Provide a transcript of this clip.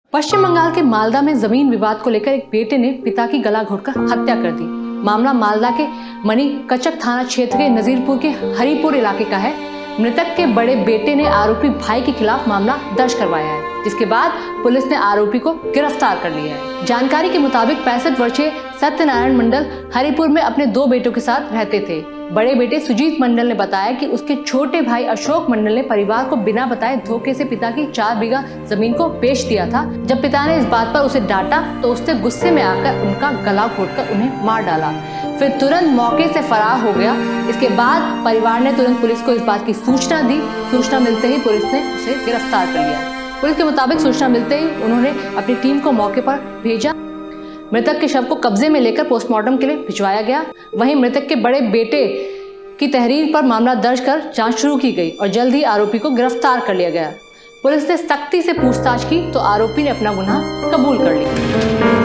पश्चिम बंगाल के मालदा में जमीन विवाद को लेकर एक बेटे ने पिता की गला घोटकर हत्या कर दी। मामला मालदा के मणिकचक थाना क्षेत्र के नजीरपुर के हरिपुर इलाके का है। मृतक के बड़े बेटे ने आरोपी भाई के खिलाफ मामला दर्ज करवाया है, जिसके बाद पुलिस ने आरोपी को गिरफ्तार कर लिया है। जानकारी के मुताबिक 65 वर्षीय सत्यनारायण मंडल हरिपुर में अपने 2 बेटों के साथ रहते थे। बड़े बेटे सुजीत मंडल ने बताया कि उसके छोटे भाई अशोक मंडल ने परिवार को बिना बताए धोखे से पिता की 4 बीघा जमीन को बेच दिया था। जब पिता ने इस बात पर उसे डांटा तो उसने गुस्से में आकर उनका गला घोटकर उन्हें मार डाला, फिर तुरंत मौके से फरार हो गया। इसके बाद परिवार ने तुरंत पुलिस को इस बात की सूचना दी। सूचना मिलते ही पुलिस ने उसे गिरफ्तार कर लिया। पुलिस के मुताबिक सूचना मिलते ही उन्होंने अपनी टीम को मौके पर भेजा। मृतक के शव को कब्जे में लेकर पोस्टमार्टम के लिए भिजवाया गया। वहीं मृतक के बड़े बेटे की तहरीर पर मामला दर्ज कर जांच शुरू की गई और जल्द ही आरोपी को गिरफ्तार कर लिया गया। पुलिस ने सख्ती से पूछताछ की तो आरोपी ने अपना गुनाह कबूल कर लिया।